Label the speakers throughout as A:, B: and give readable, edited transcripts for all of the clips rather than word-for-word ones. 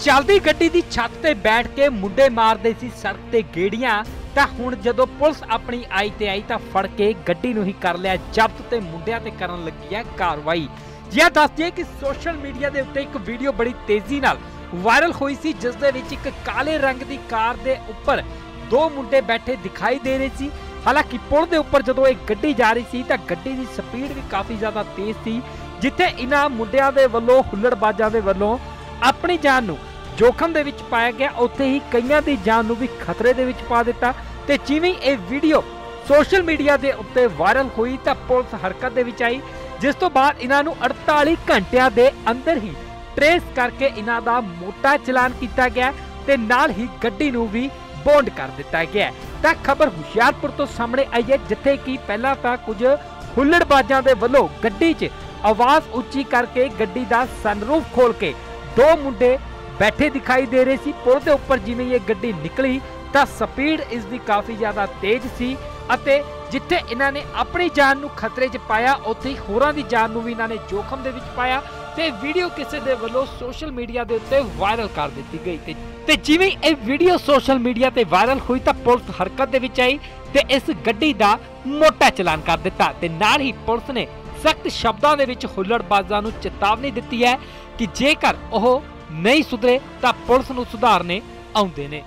A: चलदी गड्डी दी छत ते बैठ के मुंडे मारदे सी सड़क ते गेड़ियां तां हुण जदों पुलिस अपनी आई ते आई तां फड़ के गड्डी नूं ही कर लिया जब्त ते मुंडियां ते करन लगी है कार्रवाई। जी दस दिए कि सोशल मीडिया दे उत्ते एक वीडियो बड़ी तेजी नाल वायरल हुई सी जिस दे विच एक काले रंग दी कार दे उपर दो मुंडे बैठे दिखाई दे रहे सी। हालांकि पुल दे उपर जदों एक गड्डी जा रही सी तां गड्डी दी स्पीड भी काफ़ी ज़्यादा तेज सी, जिथे इन्हां मुंडियां दे वल्लों हुल्लड़बाजां दे वल्लों अपनी जान नूं जोखम दे विच पाया गया, उत्थे ही कईयां दी जान नूं भी खतरे दे विच पा दिता। ते जिवें ये वीडियो सोशल मीडिया दे उत्ते वायरल हुई तां पुलिस हरकत दे विच आई, जिस तो बाद इन्हां नूं 48 घंटियां दे अंदर ही ट्रेस करके इन्हां दा मोटा चलान किया गया ते नाल ही गड्डी नूं भी बॉन्ड कर दिता गया। तां खबर हुशियारपुर तो सामने आई है, जिथे कि पहला तां कुछ हुल्लड़बाजां दे वल्लों गड्डी 'च आवाज़ उच्ची करके गड्डी दा सनरूफ खोल के दो मुंडे बैठे दिखाई दे रहे सी। पुल के उपर जिवें ये गड्डी निकली तां स्पीड इसकी काफ़ी ज़्यादा तेज सी अते जिथे इन्हां ने अपनी जान नूं खतरे 'च पाया उत्थे ही होरां दी जान नूं भी इन्हां ने जोखम दे विच पाया ते वीडियो किसी दे वल्लों सोशल मीडिया दे उत्ते वायरल कर दित्ती गई। ते जिवें ये वीडियो सोशल मीडिया ते वायरल हुई तां पुलिस हरकत दे विच आई ते इस गड्डी दा मोटा चलान कर दिता ते नाल ही पुलिस ने सख्त शब्दां दे विच हुल्लड़बाजां नूं चेतावनी दित्ती है कि जेकर ओह नहीं सुधरे तां पुलिस नूं सुधारने आउंदे ने।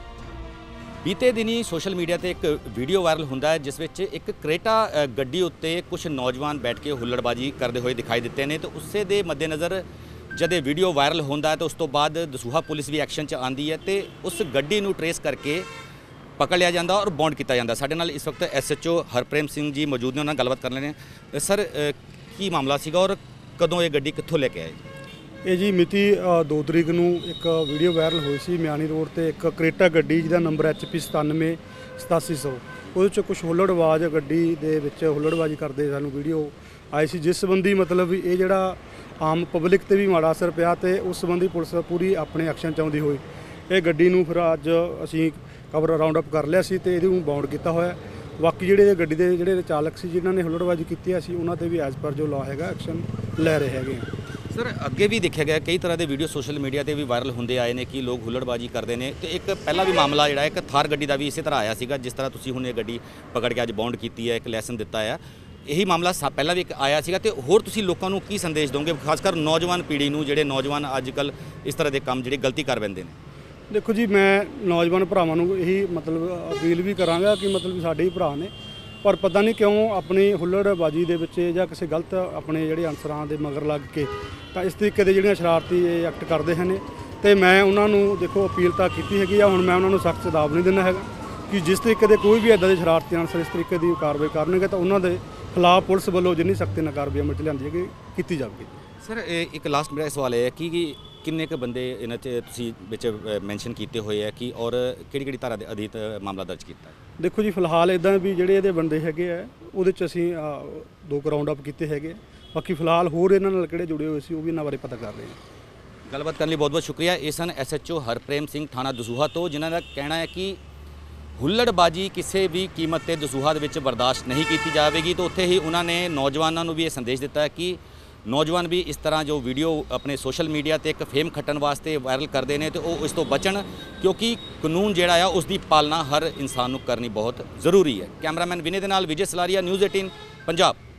B: बीते दिनी सोशल मीडिया ते एक वीडियो वायरल हुंदा है जिस विच एक क्रेटा गड्डी उत्ते कुछ नौजवान बैठ के हुल्लड़बाजी करते हुए दिखाई दिते ने। तो उससे दे मद्देनज़र जब ये वीडियो वायरल होंदा है तो उस तो बाद दसूहा पुलिस भी एक्शन च आंदी है तो उस गड्डी नूं ट्रेस करके पकड़ लिया जाता और बॉन्ड किया जाता। साडे नाल इस वक्त SHO हरप्रेम सिंह जी मौजूद ने, उन्हां गलबात कर लेने। सर की मामला सीगा और कदों ये गड्डी कित्थों लेके आए?
C: ये जी मिति 2 तरीक नूं एक वीडियो वायरल हुई सी मियानी रोड ते एक क्रेटा गड्डी जिहदा नंबर HP 978700 ਉਹਦੇ 'ਚ कुछ हुल्लड़बाज गड्डी दे विच हुल्लड़बाजी करदे सानूं वीडियो आई सी, जिस संबंधी मतलब ये जिहड़ा आम पब्लिक ते भी माड़ा असर पिया ते उस संबंधी पुलिस पूरी अपने एक्शन च आउंदी होई ये गड्डी नूं फिर अज असीं कवर राउंड अप कर लिया सी ते ਇਹਦੇ ਨੂੰ ਬਾਉਂਡ ਕੀਤਾ ਹੋਇਆ। बाकी ਜਿਹੜੇ ਗੱਡੀ ਦੇ ਜਿਹੜੇ ਚਾਲਕ ਸੀ ਜਿਨ੍ਹਾਂ ਨੇ ਹੁੱਲੜਬਾਜੀ ਕੀਤੀ ਅਸੀਂ ਉਹਨਾਂ ਤੇ ਵੀ ਐਜ਼ ਪਰ ਜੋ ਲਾ ਹੈਗਾ ਐਕਸ਼ਨ ਲੈ ਰਹੇ ਹੈਗੇ।
B: सर अगे भी देखा गया कई तरह के वीडियो सोशल मीडिया पर भी वायरल होंगे आए हैं कि लोग हुल्लड़बाजी करते हैं। तो एक पहला भी मामला जोड़ा एक थार गड्डी का भी इस तरह आया सीगा जिस तरह तुसीं हुण ये गड्डी पकड़ के अज बॉन्ड की है, एक लैसन दिता है, यही मामला पहला भी एक आया सीगा। तो होर तुसीं लोकां नूं की संदेश दोगे खासकर नौजवान पीढ़ी नूं जिहड़े नौजवान अजकल इस तरह के काम जिहड़े गलती कर बैठते हैं?
C: देखो जी मैं नौजवान भरावां नूं यही मतलब अपील भी करांगा कि मतलब साडे ही भरा ने पर पता नहीं क्यों अपनी हुल्लड़बाजी दे विच जां किसी गलत अपने जिहड़े अनसरां दे मगर लग के तां इस तरीके दे जिहड़ियां शरारती एक्ट करदे हन ते मैं उन्हां नूं देखो अपील तां कीती हैगी आ। हुण मैं उन्हां नूं सख्त चेतावनी दिंदा हैगा कि जिस तरीके दे कोई भी इदां दे शरारती अनसर इस तरीके दी कार्रवाई करनगे तां उन्हां दे खिलाफ पुलिस वल्लों जिन्नी सख्ती नाल कार्रवाई अमल च लिआंदी हैगी कीती जावेगी।
B: सर एक लास्ट मेरा सवाल है कि किन्ने क बंदे इन्हां च तुसीं विच मैंशन कीते होए है कि और किहड़ी धारा दे अधीत मामला दर्ज कीता है? देखो
C: जी फिलहाल इदां भी जिहड़े इहदे बंदे हैगे आ ਉਹਦੇ 'ਚ ਅਸੀਂ 2 ਰਾਉਂਡ ਅਪ ਕੀਤੇ ਹੈਗੇ। बाकी फिलहाल होर इन्हां नाल किहड़े जुड़े हुए सी वो भी इन्हां बारे पता कर रहे हैं।
B: गलबात करने बहुत बहुत शुक्रिया। ये सन SHO हरप्रेम सिंह थाना दसूहा तो जिन्हां दा कहना है कि हुल्लड़बाजी किसी भी कीमत ते दसूहा दे विच बर्दाश्त नहीं की जाएगी। तो उत्थे ही उन्होंने नौजवानों को भी ये संदेश दिता है कि नौजवान भी इस तरह जो वीडियो अपने सोशल मीडिया ते एक फेम खट्टन वास्ते वायरल करते हैं तो वो इस तो बचन क्योंकि कानून जिहड़ा है उसकी पालना हर इंसान को करनी बहुत जरूरी है। कैमरामैन विनय दे नाल विजय सलारिया, न्यूज़ 18 पंजाब।